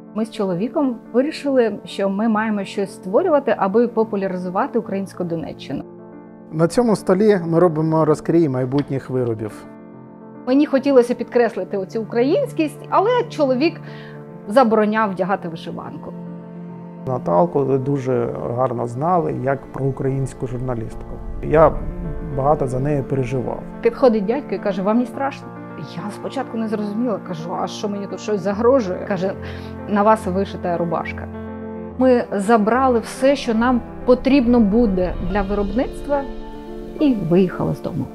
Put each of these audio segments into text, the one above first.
Ми з чоловіком вирішили, що ми маємо щось створювати, аби популяризувати українську Донеччину. На цьому столі ми робимо розкрій майбутніх виробів. Мені хотілося підкреслити оцю українськість, але чоловік забороняв вдягати вишиванку. Наталку дуже гарно знали як про українську журналістку. Я багато за неї переживав. Підходить дядько і каже: "Вам не страшно?" Я спочатку не зрозуміла, кажу: "А що, мені тут щось загрожує?" Каже: "На вас вишита рубашка". Ми забрали все, що нам потрібно буде для виробництва, і виїхали з дому.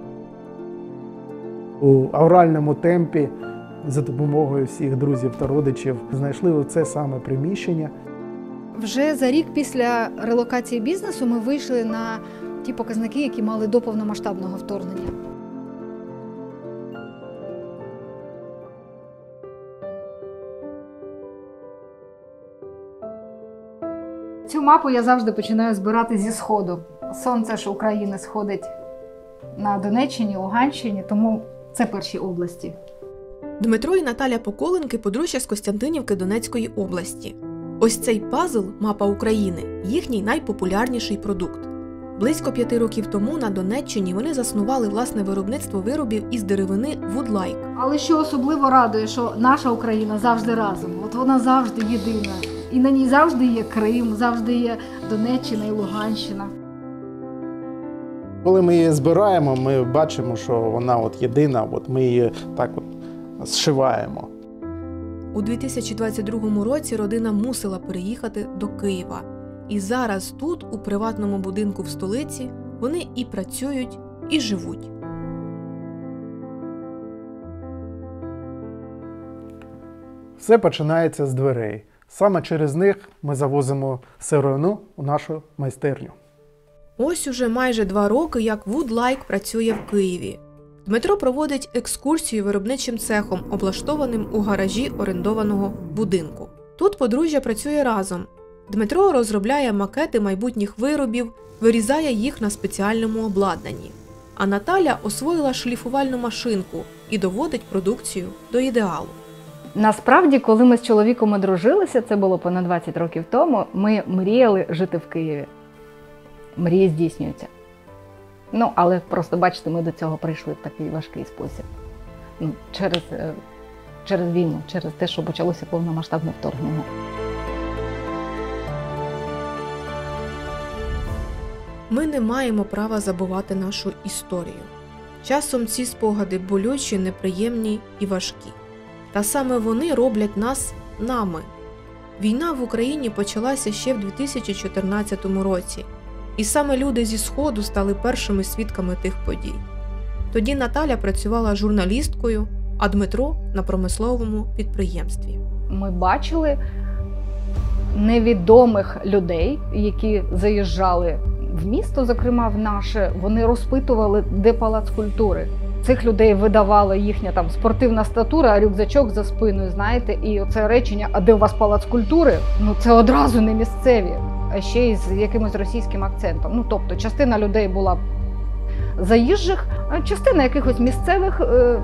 У авральному темпі за допомогою всіх друзів та родичів знайшли це саме приміщення. Вже за рік після релокації бізнесу ми вийшли на ті показники, які мали до повномасштабного вторгнення. Цю мапу я завжди починаю збирати зі сходу. Сонце ж України сходить на Донеччині, Луганщині, тому це перші області. Дмитро і Наталя Поколенки – подружжя з Костянтинівки Донецької області. Ось цей пазл «Мапа України» – їхній найпопулярніший продукт. Близько 5 років тому на Донеччині вони заснували власне виробництво виробів із деревини «Вудлайк». Але що особливо радує, що наша Україна завжди разом. От вона завжди єдина. І на ній завжди є Крим, завжди є Донеччина і Луганщина. Коли ми її збираємо, ми бачимо, що вона єдина, ми її так зшиваємо. У 2022 році родина мусила переїхати до Києва. І зараз тут, у приватному будинку в столиці, вони і працюють, і живуть. Все починається з дверей. Саме через них ми завозимо сировину у нашу майстерню. Ось уже майже 2 роки, як Вудлайк працює в Києві. Дмитро проводить екскурсію виробничим цехом, облаштованим у гаражі орендованого будинку. Тут подружжя працює разом. Дмитро розробляє макети майбутніх виробів, вирізає їх на спеціальному обладнанні. А Наталя освоїла шліфувальну машинку і доводить продукцію до ідеалу. Насправді, коли ми з чоловіком одружилися, це було понад 20 років тому, ми мріяли жити в Києві. Мрії здійснюються. Але просто, бачите, ми до цього прийшли в такий важкий спосіб. Через війну, через те, що почалося повномасштабне вторгнення. Ми не маємо права забувати нашу історію. Часом ці спогади болючі, неприємні і важкі. Та саме вони роблять нас нами. Війна в Україні почалася ще в 2014 році. І саме люди зі Сходу стали першими свідками тих подій. Тоді Наталя працювала журналісткою, а Дмитро – на промисловому підприємстві. Ми бачили невідомих людей, які заїжджали в місто, зокрема в наше. Вони розпитували, де палац культури. Цих людей видавала їхня спортивна статура, а рюкзачок за спиною, знаєте. І оце речення «А де у вас палац культури?» це одразу не місцеві. А ще й з якимось російським акцентом. Тобто частина людей була заїжджих, а частина якихось місцевих,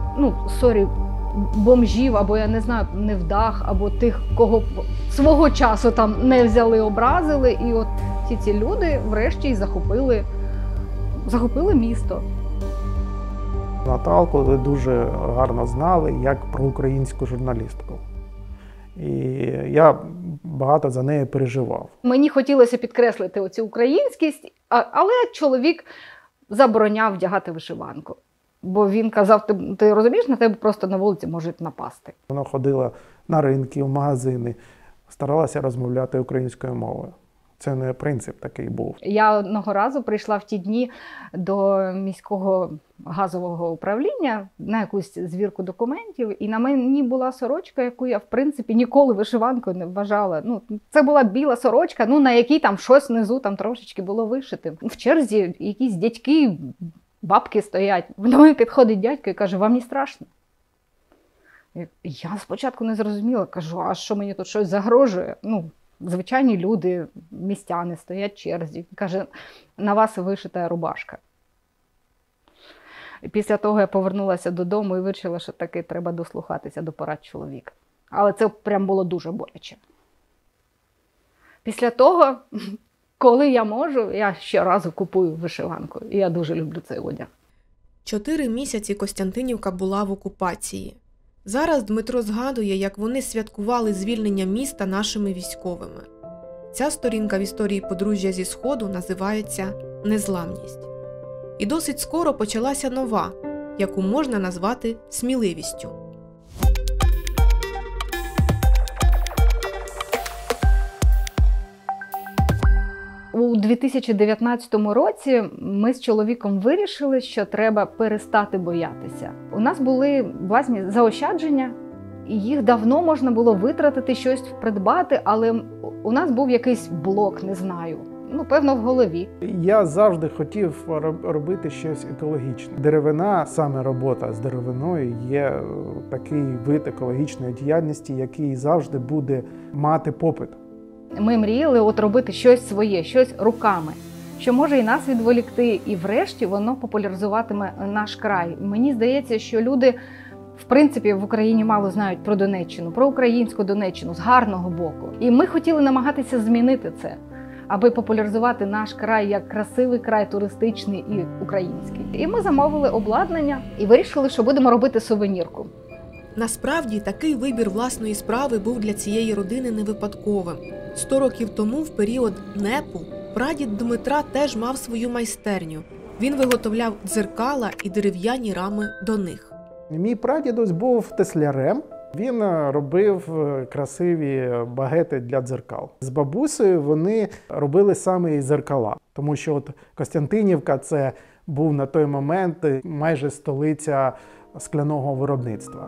бомжів, або, я не знаю, невдах, або тих, кого свого часу там не взяли, образили. І от всі ці люди врешті й захопили місто. Наталку дуже гарно знали як про українську журналістку. І я багато за неї переживав. Мені хотілося підкреслити оцю українськість, але чоловік забороняв вдягати вишиванку. Бо він казав: ти розумієш, на тебе просто на вулиці можуть напасти. Вона ходила на ринки, в магазини, старалася розмовляти українською мовою. Це не принцип такий був. Я одного разу прийшла в ті дні до міського газового управління на якусь звірку документів, і на мені була сорочка, яку я, в принципі, ніколи вишиванкою не вважала. Це була біла сорочка, на якій там щось внизу трошечки було вишити. В черзі якісь дядьки, бабки стоять. До мене підходить дядько і каже: "Вам не страшно?" Я спочатку не зрозуміла, кажу: "А що, мені тут щось загрожує?" Звичайні люди, містяни, стоять в черзі. Каже: "На вас вишита рубашка". І після того я повернулася додому і вирішила, що таки треба дослухатися до порад чоловіка. Але це прям було дуже боляче. Після того, коли я можу, я щоразу купую вишиванку. І я дуже люблю цей одяг. 4 місяці Костянтинівка була в окупації. Зараз Дмитро згадує, як вони святкували звільнення міста нашими військовими. Ця сторінка в історії подружжя зі Сходу називається «Незламність». І досить скоро почалася нова, яку можна назвати сміливістю. У 2019 році ми з чоловіком вирішили, що треба перестати боятися. У нас були власні заощадження, і їх давно можна було витратити, щось придбати, але у нас був якийсь блок, не знаю, певно, в голові. Я завжди хотів робити щось екологічне. Деревина, саме робота з деревиною, є такий вид екологічної діяльності, який завжди буде мати попит. Ми мріяли робити щось своє, щось руками, що може і нас відволікти, і врешті воно популяризуватиме наш край. Мені здається, що люди, в принципі, в Україні мало знають про Донеччину, про українську Донеччину з гарного боку. І ми хотіли намагатися змінити це, аби популяризувати наш край як красивий край, туристичний і український. І ми замовили обладнання і вирішили, що будемо робити сувенірку. Насправді, такий вибір власної справи був для цієї родини не випадковим. 100 років тому, в період НЕПу, прадід Дмитра теж мав свою майстерню. Він виготовляв дзеркала і дерев'яні рами до них. Мій прадідусь був теслярем. Він робив красиві багети для дзеркал. З бабусею вони робили саме і дзеркала, тому що Костянтинівка – це був на той момент майже столиця скляного виробництва.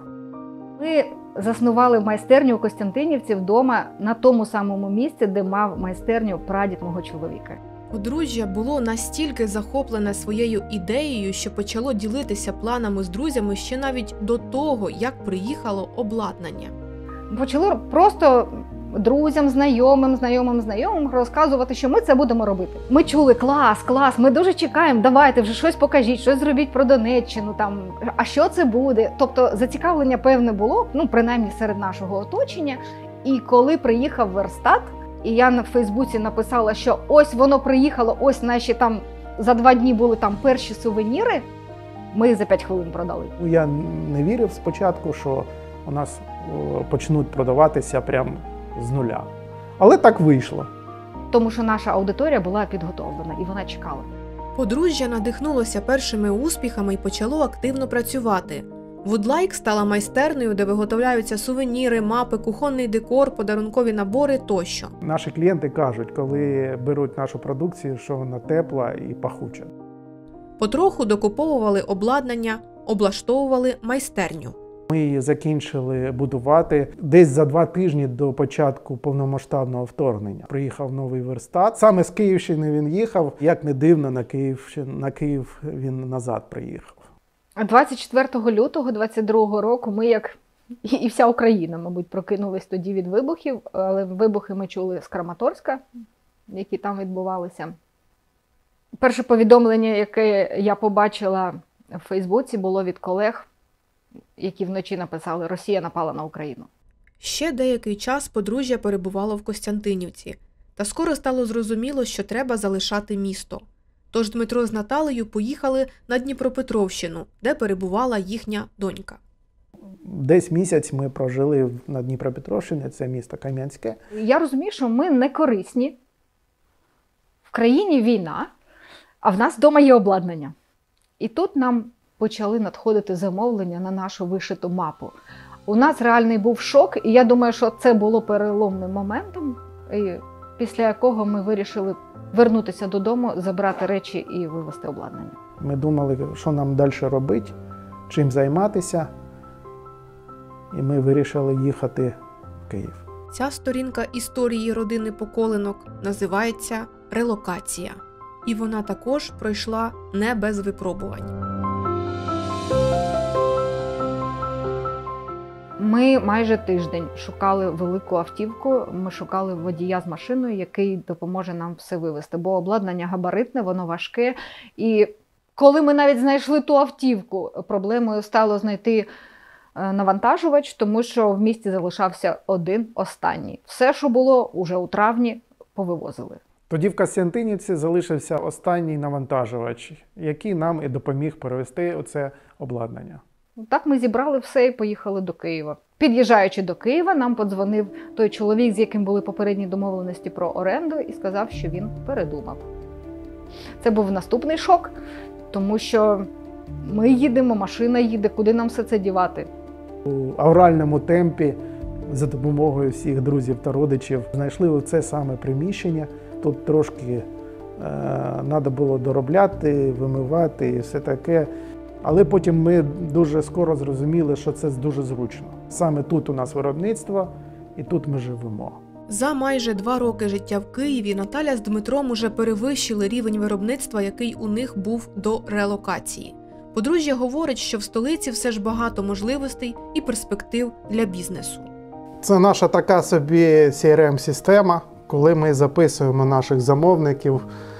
Ми заснували майстерню у Костянтинівці вдома на тому самому місці, де мав майстерню прадід мого чоловіка. Подружжя було настільки захоплене своєю ідеєю, що почало ділитися планами з друзями ще навіть до того, як приїхало обладнання. Почали просто друзям, знайомим розказувати, що ми це будемо робити. Ми чули: клас, ми дуже чекаємо, давайте вже щось покажіть, щось зробіть про Донеччину, а що це буде? Тобто зацікавлення певне було, принаймні серед нашого оточення. І коли приїхав верстат, і я на Фейсбуці написала, що ось воно приїхало, ось наші за 2 дні були перші сувеніри, ми їх за 5 хвилин продали. Я не вірив спочатку, що у нас почнуть продаватися прямо з нуля. Але так вийшло. Тому що наша аудиторія була підготовлена і вона чекала. Подружжя надихнулося першими успіхами і почало активно працювати. Woodlike стала майстернею, де виготовляються сувеніри, мапи, кухонний декор, подарункові набори тощо. Наші клієнти кажуть, коли беруть нашу продукцію, що вона тепла і пахуча. Потроху докуповували обладнання, облаштовували майстерню. Ми її закінчили будувати десь за 2 тижні до початку повномасштабного вторгнення. Приїхав новий верстат. Саме з Київщини він їхав. Як не дивно, на Київ він назад приїхав. 24 лютого 22 року ми, як і вся Україна, мабуть, прокинулись тоді від вибухів, але вибухи ми чули з Краматорська, які там відбувалися. Перше повідомлення, яке я побачила в Фейсбуці, було від колег, які вночі написали: «Росія напала на Україну». Ще деякий час подружжя перебувало в Костянтинівці, та скоро стало зрозуміло, що треба залишати місто. Тож Дмитро з Наталею поїхали на Дніпропетровщину, де перебувала їхня донька. Десь місяць ми прожили на Дніпропетровщині, це місто Кам'янське. Я розумію, що ми не корисні. В країні війна, а в нас вдома є обладнання. І тут нам почали надходити замовлення на нашу вишиту мапу. У нас реальний був шок, і я думаю, що це було переломним моментом, після якого ми вирішили вернутися додому, забрати речі і вивезти обладнання. Ми думали, що нам далі робити, чим займатися, і ми вирішили їхати в Київ. Ця сторінка історії родини Поколенок називається «Релокація». І вона також пройшла не без випробувань. Ми майже тиждень шукали велику автівку, ми шукали водія з машиною, який допоможе нам все вивезти, бо обладнання габаритне, воно важке. І коли ми навіть знайшли ту автівку, проблемою стало знайти навантажувач, тому що в місті залишався один останній. Все, що було, уже у травні повивозили. Тоді в Костянтинівці залишився останній навантажувач, який нам і допоміг перевезти оце обладнання. Так ми зібрали все і поїхали до Києва. Під'їжджаючи до Києва, нам подзвонив той чоловік, з яким були попередні домовленості про оренду, і сказав, що він передумав. Це був наступний шок, тому що ми їдемо, машина їде, куди нам все це дівати? У авральному темпі за допомогою всіх друзів та родичів знайшли оце саме приміщення. Тут трошки треба було доробляти, вимивати і все таке. Але потім ми дуже скоро зрозуміли, що це дуже зручно. Саме тут у нас виробництво і тут ми живемо. За майже 2 роки життя в Києві Наталя з Дмитром уже перевищили рівень виробництва, який у них був до релокації. Подружжя говорить, що в столиці все ж багато можливостей і перспектив для бізнесу. Це наша така собі CRM-система, коли ми записуємо наших замовників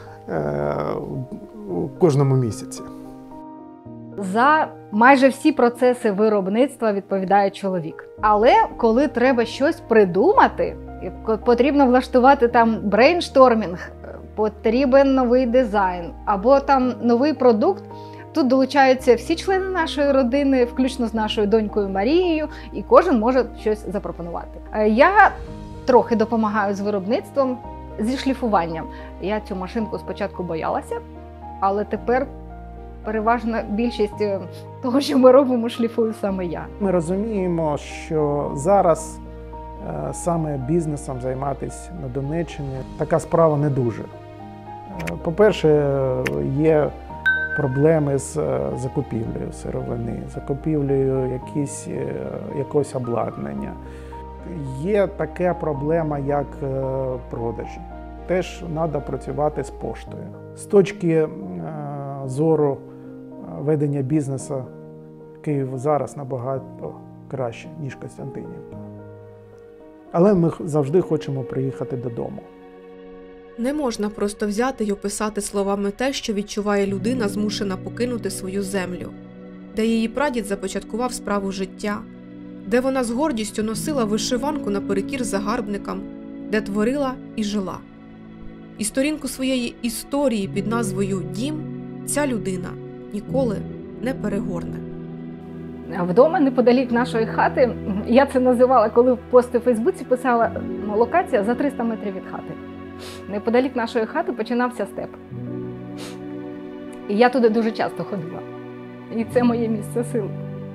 у кожному місяці. За майже всі процеси виробництва відповідає чоловік. Але коли треба щось придумати, потрібно влаштувати там брейнштормінг, потрібен новий дизайн або там новий продукт, тут долучаються всі члени нашої родини, включно з нашою донькою Марією, і кожен може щось запропонувати. Я трохи допомагаю з виробництвом, зі шліфуванням. Я цю машинку спочатку боялася, але тепер переважна більшість того, що ми робимо, шліфую саме я. Ми розуміємо, що зараз саме бізнесом займатися на Донеччині така справа не дуже. По-перше, є проблеми з закупівлею сировини, закупівлею якогось обладнання. Є така проблема, як продажі. Теж треба працювати з поштою. З точки зору ведення бізнесу Київ зараз набагато краще, ніж Костянтинівка. Але ми завжди хочемо приїхати додому. Не можна просто взяти й описати словами те, що відчуває людина, змушена покинути свою землю, де її прадід започаткував справу життя, де вона з гордістю носила вишиванку наперекір загарбникам, де творила і жила. І сторінку своєї історії під назвою «Дім» ця людина ніколи не перегорне. Вдома, неподалік нашої хати, я це називала, коли в пости в Фейсбуці писала, локація за 300 метрів від хати. Неподалік нашої хати починався степ. І я туди дуже часто ходила. І це моє місце сили.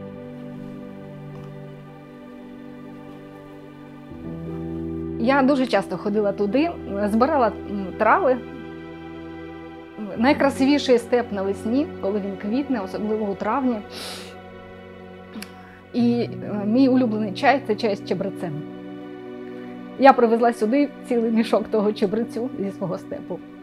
Я дуже часто ходила туди, збирала трави. Найкрасивіший степ навесні, коли він квітне, особливо у травні. І мій улюблений чай – це чай з чебрецем. Я привезла сюди цілий мішок того чебрецю зі свого степу.